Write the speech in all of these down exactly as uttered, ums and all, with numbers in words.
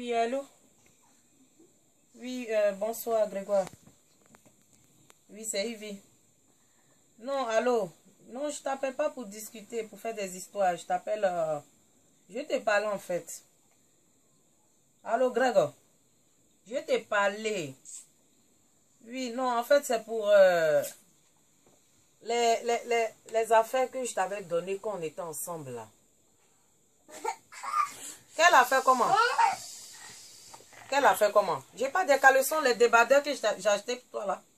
Oui, allô? Oui, euh, bonsoir, Grégoire. Oui, c'est Yvi. Non, allô? Non, je t'appelle pas pour discuter, pour faire des histoires. Je t'appelle... Euh... Je te parle en fait. Allô, Grégoire? Je t'ai parlé. Oui, non, en fait, c'est pour... Euh... Les, les, les, les affaires que je t'avais données quand on était ensemble, là. Quelle affaire comment? Quelle affaire comment? J'ai pas des caleçons, les débardeurs que j'ai acheté pour toi, là.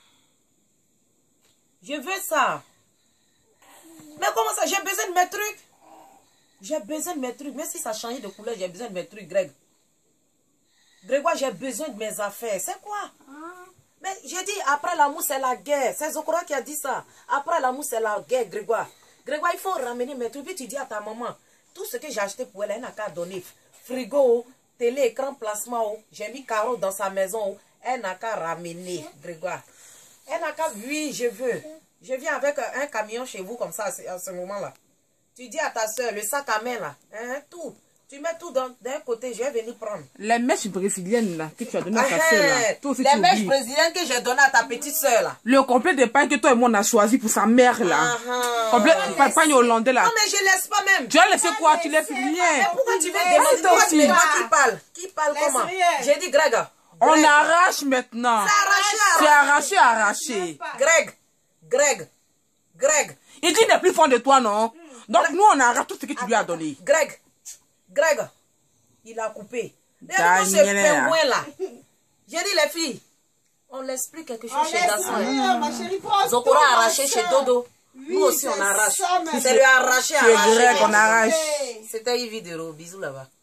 Je veux ça. Mais comment ça? J'ai besoin de mes trucs. J'ai besoin de mes trucs. Même si ça a changé de couleur, j'ai besoin de mes trucs, Greg. Grégoire, j'ai besoin de mes affaires. C'est quoi? Mais j'ai dit, après l'amour, c'est la guerre. C'est Zokora qui a dit ça. Après l'amour, c'est la guerre, Grégoire. Grégoire, il faut ramener mes trucs. Puis tu dis à ta maman, tout ce que j'ai acheté pour elle, elle n'a qu'à donner. Frigo, télé, écran, placement. J'ai mis carreau dans sa maison. Elle n'a qu'à ramener, Grégoire. Elle n'a qu'à... Oui, je veux. Je viens avec un camion chez vous comme ça à ce moment-là. Tu dis à ta soeur, le sac à main là, hein, tout. Tu mets tout d'un côté, je vais venir prendre. Les mèches brésiliennes là, que tu as donné à ta soeur là. Toi aussi, les tu mèches oublies. brésiliennes que j'ai donné à ta petite soeur là. Le complet de pain que toi et moi on a choisi pour sa mère là. Uh-huh. Complet de pain hollandais là. Non mais je laisse pas même. Tu as laissé quoi? Tu laisses rien. Mais pourquoi tu veux demander? Pourquoi tu me demandes qui parle? Qui parle comment? J'ai dit Greg. On arrache maintenant. C'est arraché, C'est arraché, arraché. Greg, Greg, Greg. Il dit n'est plus fond de toi, non? Donc nous on arrache tout ce que tu lui as donné. Greg, Greg, il a coupé. Regarde ce pingouin là. J'ai dit les filles, on laisse plus quelque chose chez Dasson. Zokora a arraché chez Dodo. Nous aussi on arrache. C'est lui arraché, arraché. Greg, on arrache. C'était Yvi Dero. Bisous là-bas.